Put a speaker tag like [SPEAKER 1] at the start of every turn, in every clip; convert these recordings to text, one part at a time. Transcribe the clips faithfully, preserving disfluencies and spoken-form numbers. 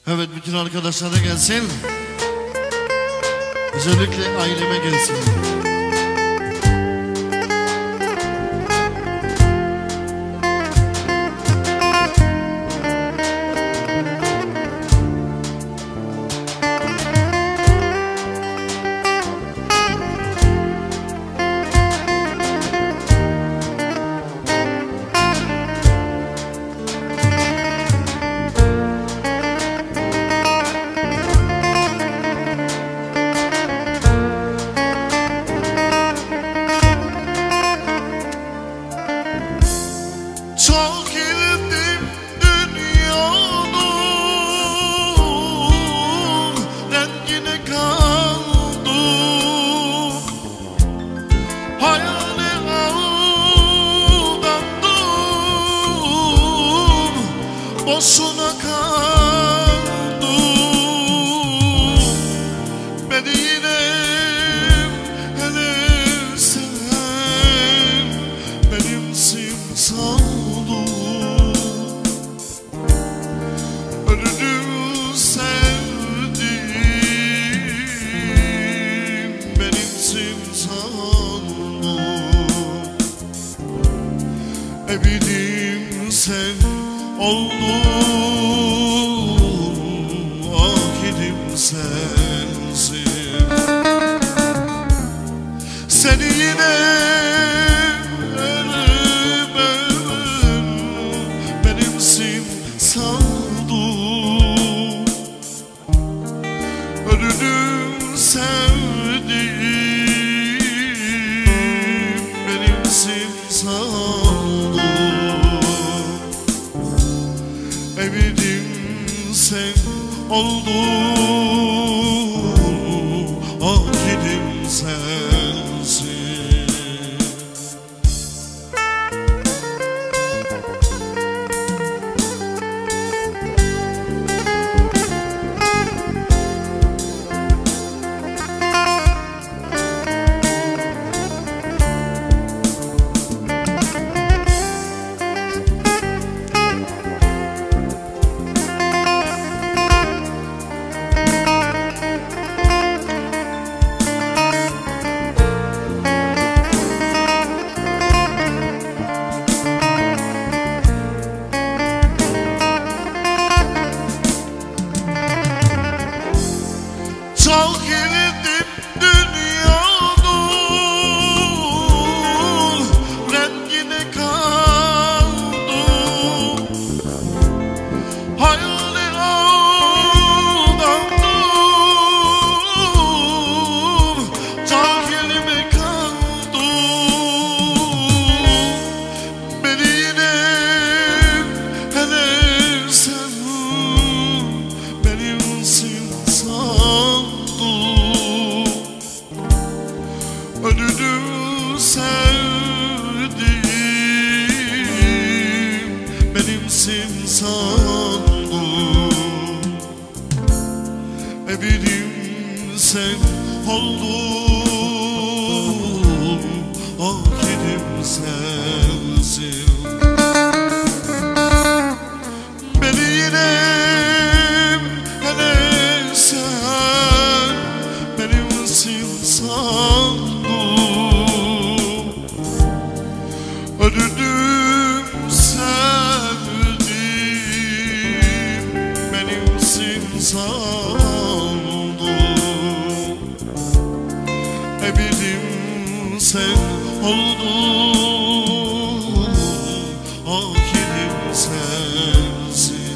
[SPEAKER 1] Evet, bütün arkadaşlara gelsin. Özellikle aileme gelsin.
[SPEAKER 2] Çok girdim dünyanın rengine kaldım, hayale aldandım, boşuna kaldım. Beni yine hele sen benimsin sandım. Ölünü sevdim, benimsin sandım. Evidim sen oldun, akidim sensin. Seni yine elemem, benimsin sandım. Ölünü sevdim, benimsin sandım. Evidim sen oldun, akidim sensin. Çok girdim dünyanın rengine kaldım, hayale aldandım, cahilime kaldım. Beni yine hele sen benimsin sandım. Ölünü sevdim, benimsin sandım. Evidim sen oldun, akidim sensin. Beni yine hele sen benimsin sandım. Ölünü sevdim, benimsin sandım. Evidim sen oldun, akidim sensin.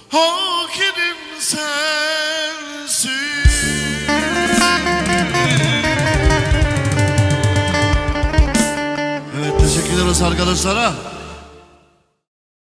[SPEAKER 2] hakinim sensin.
[SPEAKER 1] Evet, teşekkür ederiz arkadaşlara.